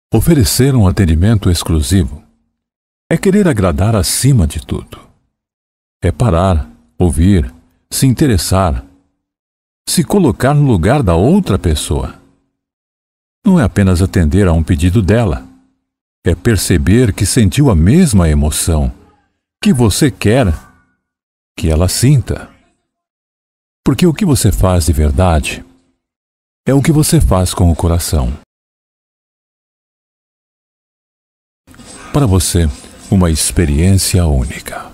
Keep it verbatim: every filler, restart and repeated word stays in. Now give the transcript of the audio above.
Oferecer um atendimento exclusivo é querer agradar acima de tudo. É parar, ouvir, se interessar, se colocar no lugar da outra pessoa. Não é apenas atender a um pedido dela. É perceber que sentiu a mesma emoção que você quer que ela sinta. Porque o que você faz de verdade é o que você faz com o coração. Para você, uma experiência única.